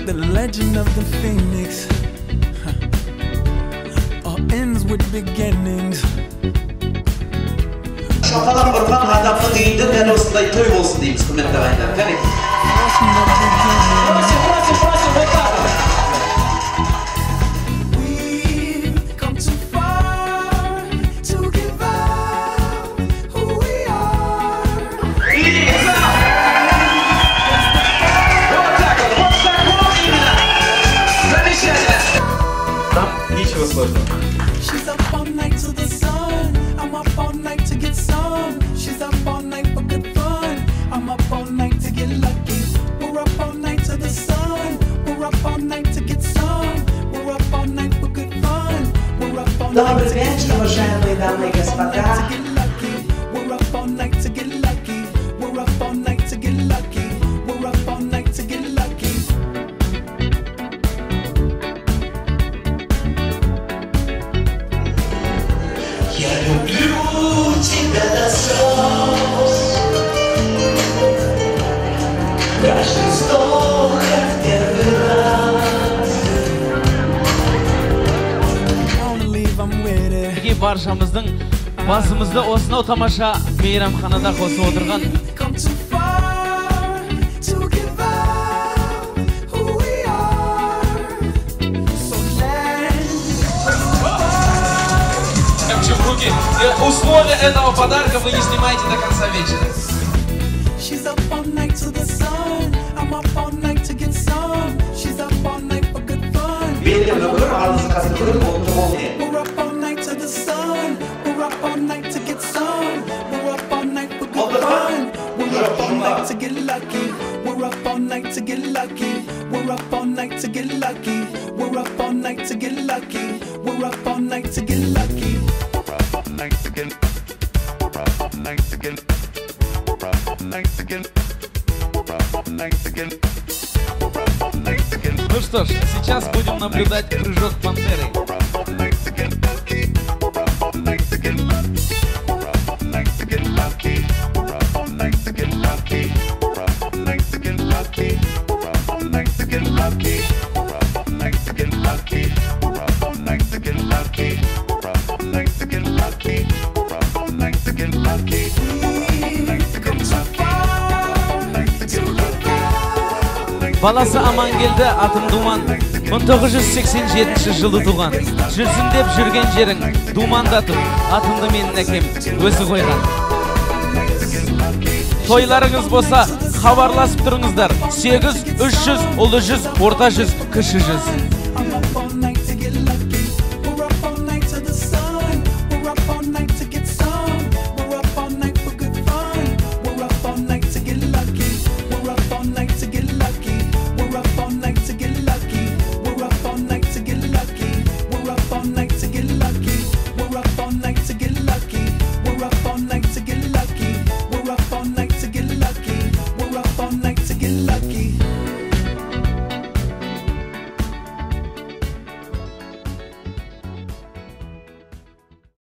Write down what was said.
The legend of the phoenix all ends with beginnings. Şafadan vurgan adamın düğünden yani osundayı toy olsun deyimiz kıymetli ağabeyler. Tabii. Ничего сложного. She's up all night to the sun. I'm up all night to get some. She's up all night for good fun. I'm up all night to get lucky. We're up all night to the sun. We're up all night to get some. We're up all night for good fun. We're up all night Добрый вечер, уважаемые дамы и господа. We're up all night to get lucky. We're up all night to get lucky. We're up all night to get lucky. Я люблю тебя до слез. Каждый вздох как первый раз. Баршамыздың басымызды осынау тамаша мейрамханада қосып отырған условия этого подарка вы не снимаете до конца вечера. She's up all night to the sun. I'm up all night to get some. She's up all night for good fun. Belki öbür ağzı kasıp kırıp oldu oldu. We're up all night to the sun. We're up all night to get some. We're up all night for good fun. We're up all night to get lucky. We're up all night to get lucky. We're up all night to get lucky. We're up all night to get lucky. We're up all night to get lucky. Ну что ж, сейчас будем наблюдать прыжок пантеры. Баласы аман келді, атым Думан. 1987 жылы туған. Жүрсін деп жүрген жерің думандатып, атымды менің әкем өзі қойған. Тойларыңыз болса, хабарласып тұрыңыздар. 8, 300, ұлы жүз, орта жүз, кіші жүз.